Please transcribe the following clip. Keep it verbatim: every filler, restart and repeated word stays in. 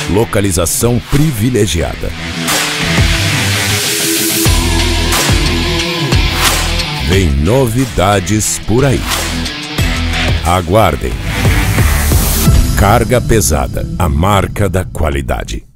Localização privilegiada. Vem novidades por aí. Aguardem. Carga pesada, a marca da qualidade.